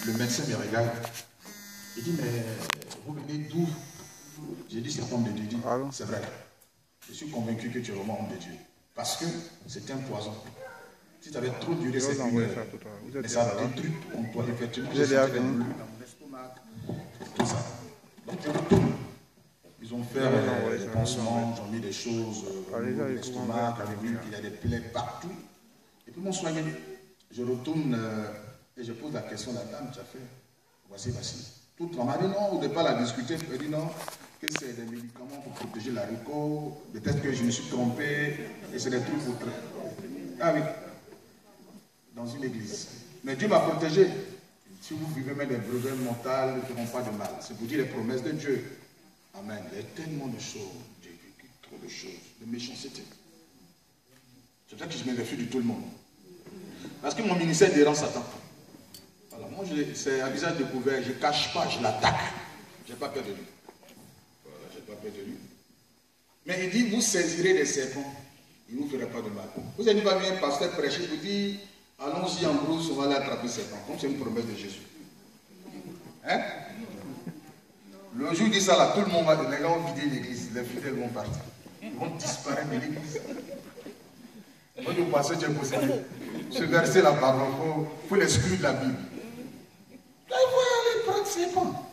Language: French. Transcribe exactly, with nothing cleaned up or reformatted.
le médecin me regarde. Il dit, mais vous venez d'où? J'ai dit, c'est homme de Dieu. Il dit, c'est vrai. Je suis convaincu que tu es vraiment homme de Dieu. Parce que c'est un poison. Si tu avais trop duré cette une heure, mais ça détruit ton toi, effectivement, j'ai senti les brûlures dans mon estomac, tout ça. Donc tu retournes. Ils ont fait euh, des pansements, ils ont mis des choses euh, au niveau de l'estomac, j'avais vu qu'il y a des plaies partout. Et puis ils m'ont soigné. Je retourne euh, et je pose la question à la dame, tu as fait, voici, voici. Tout le monde m'a dit non, au départ, la discuter, je me dit non, que c'est des médicaments pour protéger l'haricot, peut-être que je me suis trompé, et c'est des trucs pour... Ah oui, dans une église. Mais Dieu m'a protégé. Si vous vivez même des brevets mortels, ne feront pas de mal. C'est pour dire les promesses de Dieu. Amen. Il y a tellement de choses. J'ai vécu trop de choses, de méchanceté. C'est pour ça que je me méfie de tout le monde. Parce que mon ministère dérange Satan. Alors moi, c'est un visage découvert, je ne cache pas, je l'attaque. Je n'ai pas peur de lui. Voilà, je n'ai pas peur de lui. Mais il dit, vous saisirez des serpents, il ne vous fera pas de mal. Vous n'avez pas vu un pasteur prêcher pour dire, allons-y en brousse, on va aller attraper serpent. Comme c'est une promesse de Jésus. Hein? Le jour où il dit ça là, tout le monde va, les gens vont vider l'église, les fidèles vont partir. Ils vont disparaître de l'église. Moi, je pense que tu es possédé. Ce verset là, pardon, il faut, faut l'exclure de la Bible. Là, il faut aller prendre serpent.